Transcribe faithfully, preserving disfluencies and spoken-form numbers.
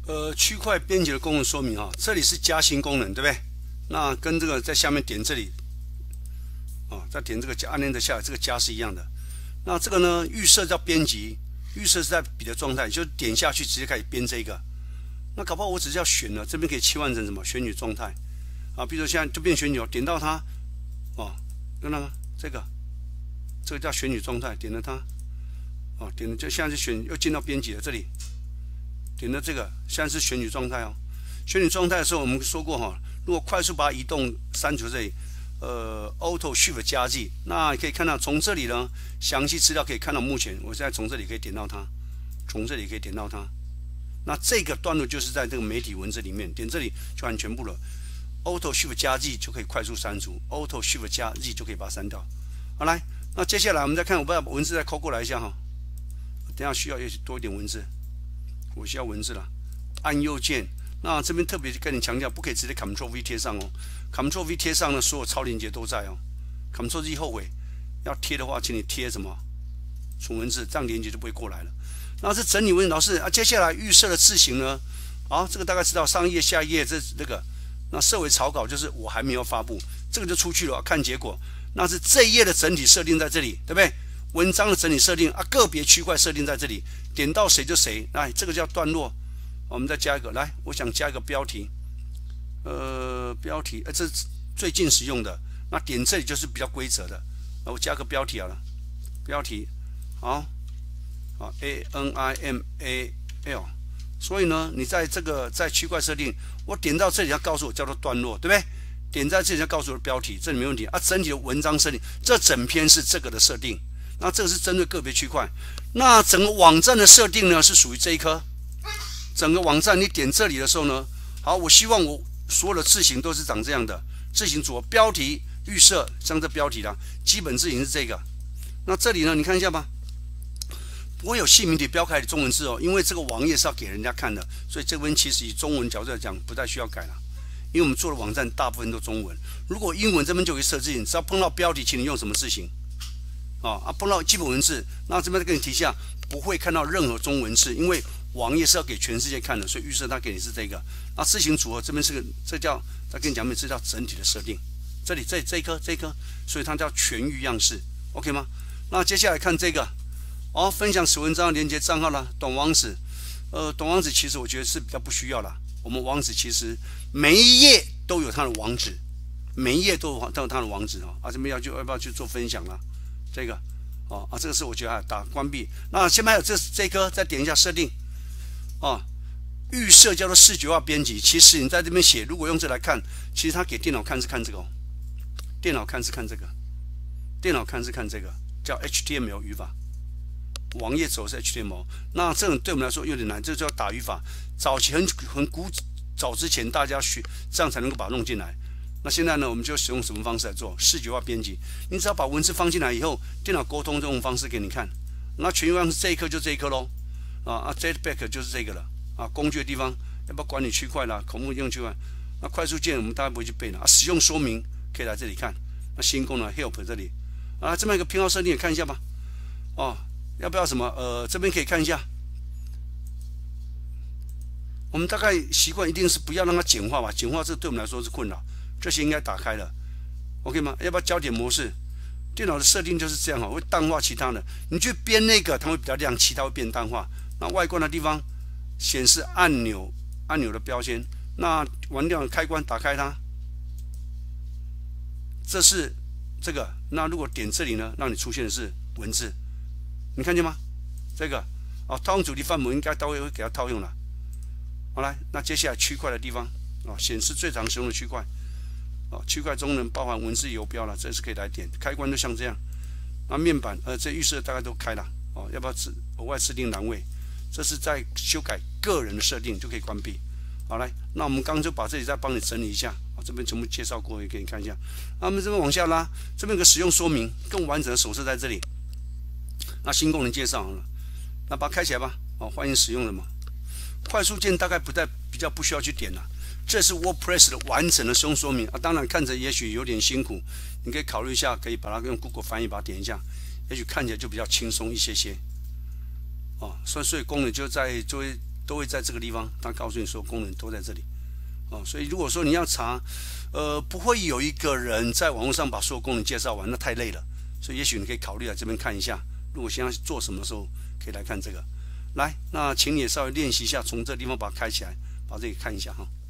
呃，区块编辑的功能说明啊，这里是加新功能，对不对？那跟这个在下面点这里，啊，再点这个加，按钮的下来，这个加是一样的。那这个呢，预设叫编辑，预设是在笔的状态，就点下去直接开始编这个。那搞不好我只是要选了，这边可以切换成什么选取状态啊？比如说现在就变选取，点到它，哦，看到吗？这个，这个叫选取状态，点了它，哦，点了就现在就选又进到编辑了这里。点的这个现在是选取状态哦，选取状态的时候我们说过哈，如果快速把它移动删除这里，呃 ，Auto Shift 加 G， 那可以看到从这里呢，详细资料可以看到目前，我现在从这里可以点到它，从这里可以点到它，那这个段落就是在这个媒体文字里面，点这里就按全部了 ，Auto Shift 加 G 就可以快速删除 ，Auto Shift 加 G 就可以把它删掉。好来，那接下来我们再看，我把文字再抠过来一下哈，等一下需要也许多一点文字。我需要文字了，按右键。那这边特别跟你强调，不可以直接 Ctrl V 贴上哦。Ctrl V 贴上呢，所有超连接都在哦。Ctrl Z 后尾要贴的话，请你贴什么纯文字，这样连接就不会过来了。那是整理文字，老师啊，接下来预设的字型呢？好，这个大概知道，上一页、下一页这这个。那设为草稿就是我还没有发布，这个就出去了，看结果。那是这一页的整体设定在这里，对不对？文章的整体设定啊，个别区块设定在这里，点到谁就谁。来，这个叫段落，我们再加一个。来，我想加一个标题，呃，标题，呃，这是最近使用的。那点这里就是比较规则的。那我加个标题好了，标题，好，好 ，A N I M A L。所以呢，你在这个在区块设定，我点到这里要告诉我叫做段落，对不对？点在这里要告诉我的标题，这里没问题啊。整体的文章设定，这整篇是这个的设定。那这个是针对个别区块，那整个网站的设定呢是属于这一颗。整个网站你点这里的时候呢，好，我希望我所有的字型都是长这样的。字型组标题预设，像这标题啦，基本字型是这个。那这里呢，你看一下吧，不会有姓名体标楷的中文字哦，因为这个网页是要给人家看的，所以这边其实以中文角度来讲，不太需要改了。因为我们做的网站大部分都中文，如果英文这边就可以设置，你只要碰到标题，请你用什么字型？啊啊，碰到基本文字，那这边再跟你提一下，不会看到任何中文字，因为网页是要给全世界看的，所以预设它给你是这个。那字型组合这边是个，这叫再跟你讲明，这叫整体的设定。这里这这一颗这一颗，所以它叫全域样式 ，OK 吗？那接下来看这个，哦，分享此文章连接账号啦，短网址，呃，短网址其实我觉得是比较不需要啦。我们网址其实每一页都有它的网址，每一页都有都有它的网址哦。啊，这边要就要不要去做分享啦？这个，哦啊，这个是我觉得啊，打关闭。那下面还有这这一颗，再点一下设定，啊，预设叫做视觉化编辑。其实你在这边写，如果用这来看，其实它给电脑看是看这个哦，电脑看是看这个，电脑看是看这个，叫 H T M L 语法。网页走是 H T M L， 那这种对我们来说有点难，这就叫打语法。早期很很古早之前大家学，这样才能够把它弄进来。那现在呢，我们就使用什么方式来做视觉化编辑？你只要把文字放进来以后，电脑沟通这种方式给你看。那全域样是这一颗就这一颗喽，啊啊 ，Jetpack 就是这个了啊。工具的地方要不要管理区块啦？孔目用区块。那快速键我们大概不会去背了啊。使用说明可以来这里看。那新功能 Help 这里啊，这么一个偏好设定也看一下吧。哦，要不要什么？呃，这边可以看一下。我们大概习惯一定是不要让它简化吧，简化这对我们来说是困扰。这些应该打开了 ，OK 吗？要不要焦点模式？电脑的设定就是这样哈，会淡化其他的。你去编那个，它会比较亮，其他会变淡化。那外观的地方显示按钮，按钮的标签。那完掉开关，打开它，这是这个。那如果点这里呢，让你出现的是文字，你看见吗？这个啊，套用主题范本应该都会给它套用了。好来，那接下来区块的地方啊，显示最常使用的区块。啊，区块中能包含文字游标了，这是可以来点。开关就像这样。那面板，呃，这预设大概都开了。哦，要不要自额外设定栏位？这是在修改个人的设定就可以关闭。好来，那我们刚刚就把这里再帮你整理一下。啊，这边全部介绍过，也给你看一下。那我们这边往下拉，这边有个使用说明，更完整的手册在这里。那新功能介绍了，那把它开起来吧。哦，欢迎使用的嘛。快速键大概不太比较不需要去点了。这是 WordPress 的完整的使用说明啊，当然看着也许有点辛苦，你可以考虑一下，可以把它用 Google 翻译把它点一下，也许看起来就比较轻松一些些。哦，所以所以功能就在作为都会在这个地方，它告诉你所有功能都在这里。哦，所以如果说你要查，呃，不会有一个人在网络上把所有功能介绍完，那太累了。所以也许你可以考虑来这边看一下。如果想要做什么时候，可以来看这个。来，那请你也稍微练习一下，从这个地方把它开起来，把这个看一下哈。